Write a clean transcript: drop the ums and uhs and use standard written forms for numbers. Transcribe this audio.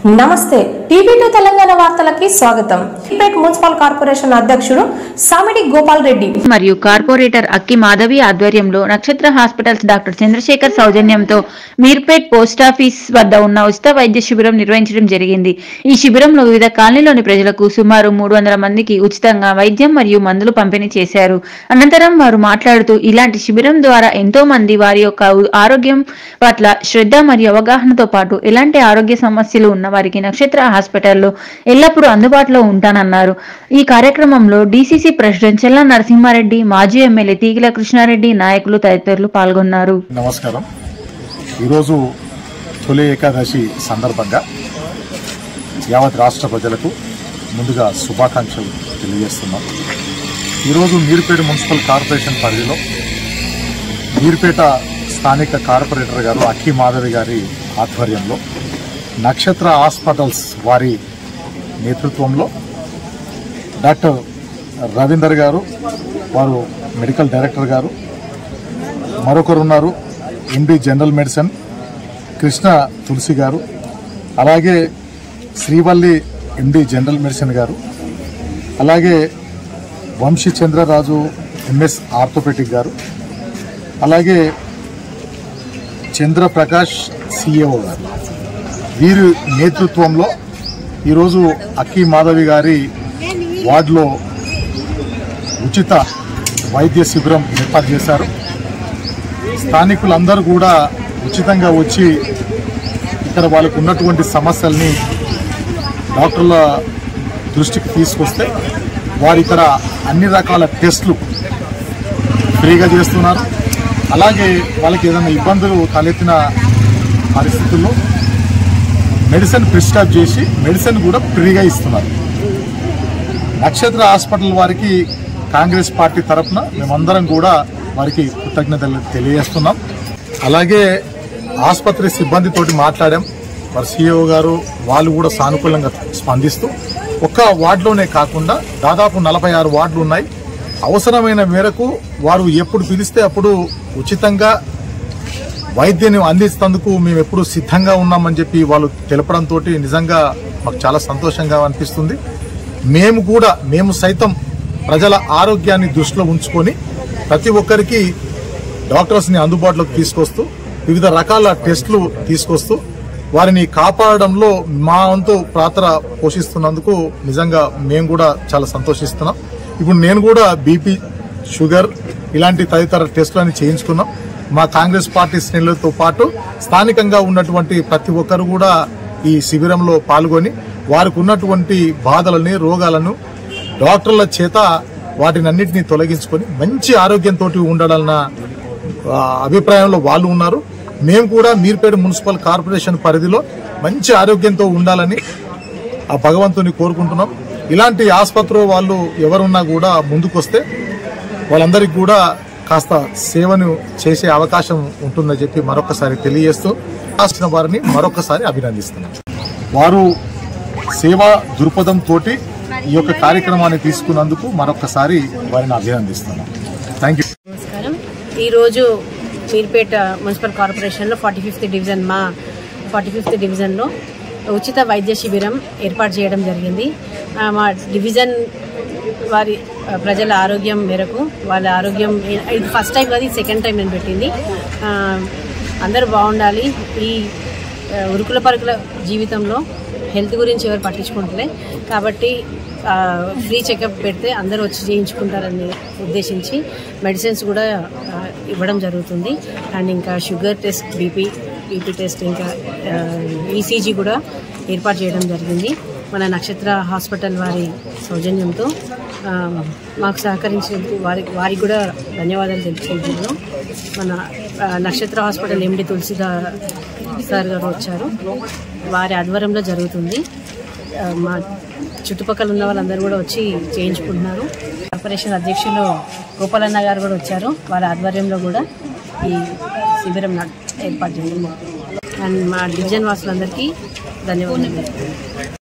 నమస్తే టీవీ2 తెలంగాణ వార్తలకి స్వాగతం. Siddipet municipal corporation అధ్యక్షుడు సామిడి గోపాల్ రెడ్డి మరియు కార్పొరేటర్ అక్కి మాధవి ఆధ్వర్యంలో నక్షత్ర హాస్పిటల్స్ డాక్టర్ చంద్రశేఖర్ సౌజన్యంతో మీర్పేట్ పోస్టాఫీస్ వద్ద ఉన్న ఉచిత వైద్య శిబిరం నిర్వహించడం జరిగింది. ఈ శిబిరంలో వివిధ కాలనీలోని ప్రజలకు సుమారు 300 మందికి ఉచితంగా వైద్యం మరియు మందులు పంపిణీ చేశారు. అనంతరం వారు మాట్లాడుతూ ఇలాంటి శిబిరం ద్వారా ఎంతో మంది వారి యొక్క ఆరోగ్యం పట్ల శ్రద్ధ మరియు అవగాహనతో పాటు ఎలాంటి ఆరోగ్య సమస్యలు ఉన్న వారికి నక్షత్ర హాస్పిటల్లో ఎల్లప్పుడూ అందుబాటులో ఉంటానన్నారు. ఈ కార్యక్రమంలో డీసీసీ ప్రెసిడెంట్ చెల్ల నరసింహారెడ్డి, మాజీ ఎమ్మెల్యే తీగల కృష్ణారెడ్డి, నాయకులు తదితరులు పాల్గొన్నారు. నమస్కారం. ఈరోజు తొలి ఏకాదశి సందర్భంగా యావత్ రాష్ట్ర ప్రజలకు ముందుగా శుభాకాంక్షలు తెలియజేస్తున్నాం. ఈరోజు మీర్పేట మున్సిపల్ కార్పొరేషన్ పరిధిలో మీర్పేట స్థానిక కార్పొరేటర్ గారు అక్కి మాధవి గారి ఆధ్వర్యంలో నక్షత్ర హాస్పిటల్స్ వారి నేతృత్వంలో డాక్టర్ రవీందర్ గారు, వారు మెడికల్ డైరెక్టర్ గారు, మరొకరున్నారు MD general medicine Krishna Tulasi గారు, అలాగే శ్రీవల్లి ఎండి జనరల్ మెడిసిన్ గారు, అలాగే వంశీ చంద్రరాజు ఎంఎస్ ఆర్థోపెటిక్ గారు, అలాగే చంద్రప్రకాష్ సిఏఓ గారు, వీరి నేతృత్వంలో ఈరోజు అక్కి మాధవి గారి వార్డులో ఉచిత వైద్య శిబిరం ఏర్పాటు చేశారు. స్థానికులందరూ కూడా ఉచితంగా వచ్చి ఇక్కడ వాళ్ళకు ఉన్నటువంటి సమస్యల్ని డాక్టర్ల దృష్టికి తీసుకొస్తే వారు ఇక్కడ అన్ని రకాల టెస్టులు ఫ్రీగా చేస్తున్నారు. అలాగే వాళ్ళకి ఏదైనా ఇబ్బందులు తలెత్తిన పరిస్థితుల్లో మెడిసిన్ ప్రిస్క్రైబ్ చేసి మెడిసిన్ కూడా ఫ్రీగా ఇస్తున్నారు. నక్షత్ర హాస్పిటల్ వారికి కాంగ్రెస్ పార్టీ తరఫున మేమందరం కూడా వారికి కృతజ్ఞతలు తెలియజేస్తున్నాం. అలాగే ఆసుపత్రి సిబ్బందితోటి మాట్లాడాం. వారి సిఇఓ గారు వాళ్ళు కూడా సానుకూలంగా స్పందిస్తూ ఒక్క వార్డులోనే కాకుండా దాదాపు 46 వార్డులు ఉన్నాయి. అవసరమైన మేరకు వారు ఎప్పుడు పిలిస్తే అప్పుడు ఉచితంగా వైద్యాన్ని అందిస్తేందుకు మేము ఎప్పుడు సిద్ధంగా ఉన్నామని చెప్పి వాళ్ళు తెలపడంతో నిజంగా మాకు చాలా సంతోషంగా అనిపిస్తుంది. మేము సైతం ప్రజల ఆరోగ్యాన్ని దృష్టిలో ఉంచుకొని ప్రతి ఒక్కరికి డాక్టర్స్ని అందుబాటులోకి తీసుకొస్తూ వివిధ రకాల టెస్టులు తీసుకొస్తూ వారిని కాపాడడంలో మా వంతు పాత్ర పోషిస్తున్నందుకు నిజంగా మేము కూడా చాలా సంతోషిస్తున్నాం. ఇప్పుడు నేను కూడా బీపీ, షుగర్ ఇలాంటి తదితర టెస్టులని చేయించుకున్నాం. మా కాంగ్రెస్ పార్టీ శ్రేణులతో పాటు స్థానికంగా ఉన్నటువంటి ప్రతి ఒక్కరు కూడా ఈ శిబిరంలో పాల్గొని వారికి ఉన్నటువంటి బాధలని, రోగాలను డాక్టర్ల చేత వాటినన్నింటినీ తొలగించుకొని మంచి ఆరోగ్యంతో ఉండాలన్న అభిప్రాయంలో వాళ్ళు ఉన్నారు. మేము కూడా మీర్పేట మున్సిపల్ కార్పొరేషన్ పరిధిలో మంచి ఆరోగ్యంతో ఉండాలని ఆ భగవంతుని కోరుకుంటున్నాం. ఇలాంటి ఆసుపత్రిలో వాళ్ళు ఎవరున్నా కూడా ముందుకొస్తే వాళ్ళందరికీ కూడా కాస్త సేవను చేసే అవకాశం ఉంటుందని చెప్పి మరొకసారి తెలియజేస్తూ రాసిన వారిని మరొకసారి అభినందిస్తున్నాం. వారు సేవా దృక్పథంతో ఈ యొక్క కార్యక్రమాన్ని తీసుకున్నందుకు మరొకసారి వారిని అభినందిస్తున్నాం. Thank you. నమస్కారం. ఈరోజు మీర్పేట మున్సిపల్ కార్పొరేషన్లో 45th డివిజన్లో ఉచిత వైద్య శిబిరం ఏర్పాటు చేయడం జరిగింది. మా డివిజన్ వారి ప్రజల ఆరోగ్యం మేరకు వాళ్ళ ఆరోగ్యం ఇది ఫస్ట్ టైం కాదు, సెకండ్ టైం నేను పెట్టింది. అందరూ బాగుండాలి. ఈ ఉరుకుల పరుకుల జీవితంలో హెల్త్ గురించి ఎవరు పట్టించుకుంటలే కాబట్టి ఫ్రీ చెకప్ పెడితే అందరూ వచ్చి చేయించుకుంటారని ఉద్దేశించి మెడిసిన్స్ కూడా ఇవ్వడం జరుగుతుంది. అండ్ ఇంకా షుగర్ టెస్ట్, బీపీ టెస్ట్, ఇంకా ఈసీజీ కూడా ఏర్పాటు చేయడం జరిగింది. మన నక్షత్ర హాస్పిటల్ వారి సౌజన్యంతో మాకు సహకరించినందుకు వారికి కూడా ధన్యవాదాలు తెలుపుకుంటున్నాను. మన నక్షత్ర హాస్పిటల్ ఎండి తులసి సార్ గారు వచ్చారు, వారి ఆధ్వర్యంలో జరుగుతుంది. మా చుట్టుపక్కల ఉన్న వాళ్ళందరూ కూడా వచ్చి చేయించుకుంటున్నారు. కార్పొరేషన్ అధ్యక్షులు గోపాలన్న గారు కూడా వచ్చారు, వారి ఆధ్వర్యంలో కూడా ఈ శిబిరం ఏర్పాటు చేయండి. అండ్ మా డివిజన్ వాసులందరికీ ధన్యవాదాలు.